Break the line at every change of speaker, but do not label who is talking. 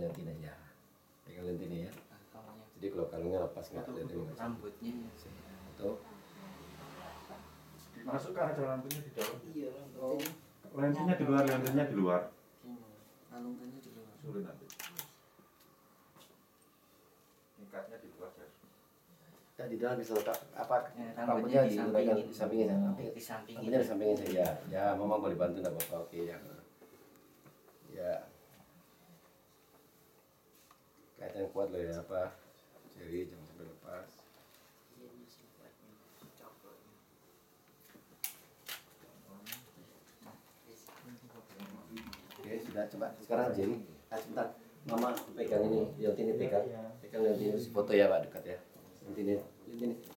lentin aja. Pegang lentinnya ya. Jadi kalau kalungnya lepas nggak lentin
rambutnya.
Tuh.
Masukkan aja rambutnya di dalam.
Iya.
Lentinnya di luar, lentinnya di luar.
Kalungnya di luar.
Sulit nanti. Ikatnya di luar ya.
Nah, di dalam bisa letak apa?
Ya,
Rambutnya
di
di sampingnya.
di samping.
Rambutnya di sampingnya saja. Ya, mama boleh bantu nggak apa-apa. Oke ya. Ya. Kaitan kuat loh ya apa? Jadi jangan sampai lepas. Oke, sudah coba sekarang jadi. Sebentar. Mama pegang ini, Leontin ini pegang. Pegang Leontin ini foto ya Pak dekat ya. Leontin ini.